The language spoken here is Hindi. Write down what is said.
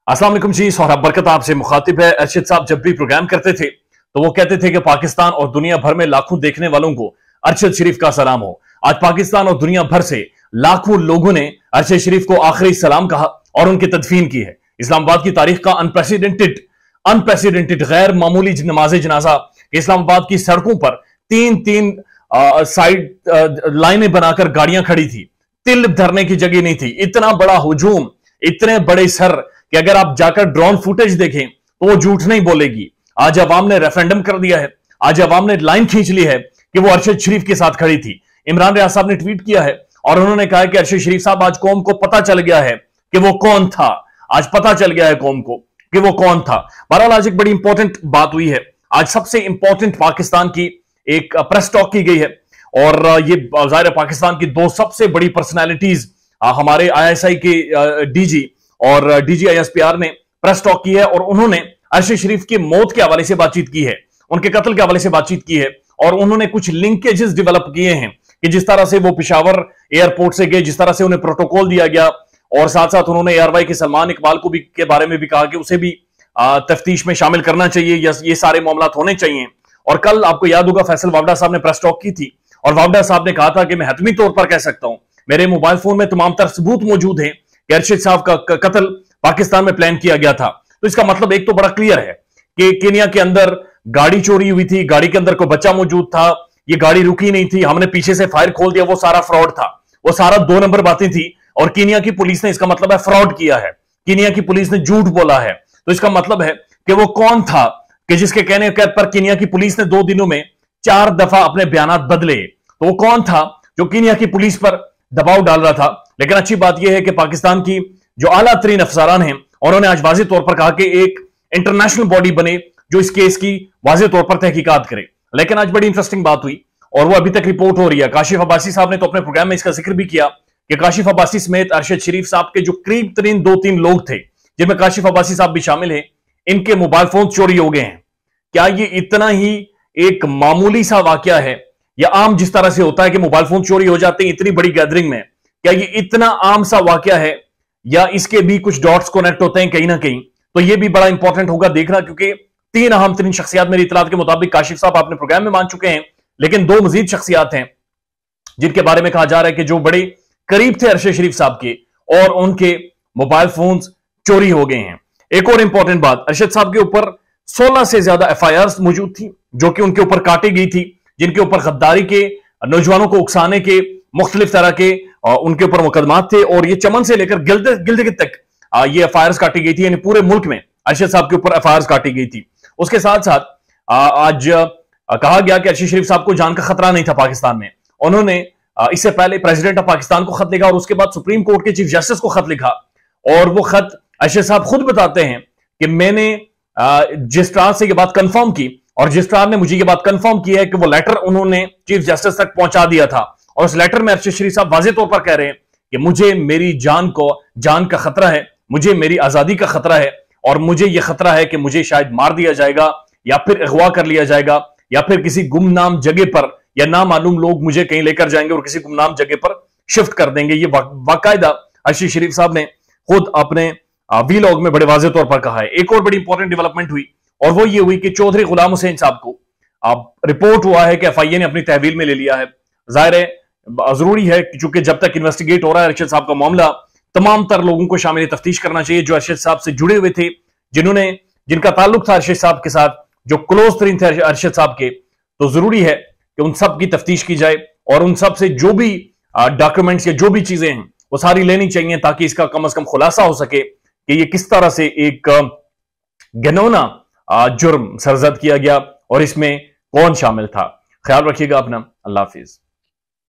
अस्सलाम वालेकुम जी। सोहराब बरकत आपसे मुखातिब है। अरशद साहब जब भी प्रोग्राम करते थे तो वो कहते थे कि पाकिस्तान और दुनिया भर में लाखों देखने वालों को अरशद शरीफ का सलाम हो। आज पाकिस्तान और दुनिया भर से लाखों लोगों ने अरशद शरीफ को आखिरी सलाम कहा और उनकी तदफीन की है। इस्लामाबाद की तारीख का अनप्रेसिडेंटेड गैर मामूली नमाज जनाजा। इस्लामाबाद की सड़कों पर तीन साइड लाइनें बनाकर गाड़ियां खड़ी थी, तिल धरने की जगह नहीं थी। इतना बड़ा हुजूम, इतने बड़े सर कि अगर आप जाकर ड्रोन फुटेज देखें तो वो झूठ नहीं बोलेगी। आज अवाम ने रेफरेंडम कर दिया है, आज अवाम ने लाइन खींच ली है कि वो अरशद शरीफ के साथ खड़ी थी। इमरान रियाज साहब ने ट्वीट किया है और उन्होंने कहा कि अरशद शरीफ साहब, आज कौम को पता चल गया है कि वो कौन था। आज पता चल गया है कौम को कि वो कौन था। बहरहाल आज एक बड़ी इंपॉर्टेंट बात हुई है। आज सबसे इंपॉर्टेंट पाकिस्तान की एक प्रेस टॉक की गई है और ये जाहिर पाकिस्तान की दो सबसे बड़ी पर्सनैलिटीज हमारे ISI के डीजी और DGISPR ने प्रेस टॉक की है और उन्होंने अरशद शरीफ की मौत के हवाले से बातचीत की है, उनके कत्ल के हवाले से बातचीत की है और उन्होंने कुछ लिंकेजेस डेवलप किए हैं कि जिस तरह से वो पेशावर एयरपोर्ट से गए, जिस तरह से उन्हें प्रोटोकॉल दिया गया और साथ साथ उन्होंने ARY के सलमान इकबाल को भी के बारे में भी कहा कि उसे भी तफ्तीश में शामिल करना चाहिए या ये सारे मामला होने चाहिए। और कल आपको याद होगा फैसल वावडा साहब ने प्रेस टॉक की थी और वावडा साहब ने कहा था कि मैं हतमी तौर पर कह सकता हूं, मेरे मोबाइल फोन में तमाम तर सबूत मौजूद हैं कि अरशद साहब का कत्ल पाकिस्तान में प्लान किया गया था। तो इसका मतलब एक तो बड़ा क्लियर है कि केनिया के अंदर गाड़ी चोरी हुई थी, गाड़ी के अंदर कोई बच्चा मौजूद था, ये गाड़ी रुकी नहीं थी, हमने पीछे से फायर खोल दिया, वो सारा फ्रॉड था, वो सारा 2 नंबर बातें थी और केनिया की पुलिस ने, इसका मतलब है फ्रॉड किया है, केनिया की पुलिस ने झूठ बोला है। तो इसका मतलब है कि वो कौन था कि जिसके कहने पर केनिया की पुलिस ने 2 दिनों में 4 दफा अपने बयान बदले। तो वो कौन था जो केनिया की पुलिस पर दबाव डाल रहा था। लेकिन अच्छी बात यह है कि पाकिस्तान की जो आला तरीन अफसरान हैं उन्होंने आज वाज़ेह तौर पर कहा कि एक इंटरनेशनल बॉडी बने जो इस केस की वाज़ेह तौर पर तहकीकात करे। लेकिन आज बड़ी इंटरेस्टिंग बात हुई और वो अभी तक रिपोर्ट हो रही है। काशिफ अब्बासी साहब ने तो अपने प्रोग्राम में इसका जिक्र भी किया कि काशिफ अब्बासी समेत अरशद शरीफ साहब के जो करीब तरीन 2-3 लोग थे, जिनमें काशिफ अब्बासी साहब भी शामिल हैं, इनके मोबाइल फोन चोरी हो गए हैं। क्या ये इतना ही एक मामूली सा वाकया है या आम जिस तरह से होता है कि मोबाइल फोन चोरी हो जाते हैं इतनी बड़ी गैदरिंग में, क्या ये इतना आम सा वाकया है या इसके भी कुछ डॉट्स कनेक्ट होते हैं कहीं ना कहीं? तो ये भी बड़ा इंपॉर्टेंट होगा देखना, क्योंकि 3 अहम तरीन शख्सियात मेरी इतलात के मुताबिक काशिफ साहब आपने प्रोग्राम में मान चुके हैं, लेकिन 2 मजीद शख्सियात हैं जिनके बारे में कहा जा रहा है कि जो बड़े करीब थे अरशद शरीफ साहब के और उनके मोबाइल फोन चोरी हो गए हैं। एक और इंपॉर्टेंट बात, अरशद साहब के ऊपर 16 से ज्यादा FIRs मौजूद थी जो कि उनके ऊपर काटी गई थी, जिनके ऊपर गद्दारी के, नौजवानों को उकसाने के, मुख्तलिफ तरह के उनके ऊपर मुकदमात थे और ये चमन से लेकर गिलदे तक ये FIRs काटी गई थी। यानी पूरे मुल्क में अरशद साहब के ऊपर FIRs काटी गई थी। उसके साथ साथ आज कहा गया कि अरशद शरीफ साहब को जान का खतरा नहीं था पाकिस्तान में। उन्होंने इससे पहले प्रेसिडेंट ऑफ पाकिस्तान को खत लिखा और उसके बाद सुप्रीम कोर्ट के चीफ जस्टिस को खत लिखा और वो खत अरशद साहब खुद बताते हैं कि मैंने रजिस्ट्रार से ये बात कंफर्म की और रजिस्ट्रार ने मुझे ये बात कंफर्म की है कि वो लेटर उन्होंने चीफ जस्टिस तक पहुंचा दिया था और उस लेटर में अरशद शरीफ साहब वाज़ेह तौर पर कह रहे हैं कि मुझे मेरी जान का खतरा है, मुझे मेरी आजादी का खतरा है और मुझे यह खतरा है कि मुझे शायद मार दिया जाएगा या फिर अगवा कर लिया जाएगा या फिर किसी गुमनाम जगह पर या नामालूम लोग मुझे कहीं लेकर जाएंगे और किसी गुमनाम जगह पर शिफ्ट कर देंगे। ये बाकायदा अरशद शरीफ साहब ने खुद अपने वीलॉग में बड़े वाज़ेह तौर पर कहा है। एक और बड़ी इंपॉर्टेंट डेवलपमेंट हुई और वो ये हुई कि चौधरी गुलाम हुसैन साहब को रिपोर्ट हुआ है कि FIA ने अपनी तहवील में ले लिया है। जाहिर है जरूरी है चूंकि जब तक इन्वेस्टिगेट हो रहा है अरशद साहब का मामला, तमाम तर लोगों को शामिल तफ्तीश करना चाहिए जो अरशद साहब से जुड़े हुए थे, जिनका ताल्लुक था अरशद साहब के साथ, जो क्लोज तरीन थे अरशद साहब के। तो जरूरी है कि उन सब की तफ्तीश की जाए और उन सब से जो भी डॉक्यूमेंट्स या जो भी चीजें हैं वो सारी लेनी चाहिए ताकि इसका कम अज कम खुलासा हो सके कि ये किस तरह से एक घिनौना जुर्म सरजद किया गया और इसमें कौन शामिल था। ख्याल रखिएगा अपना। अल्लाह हाफिज।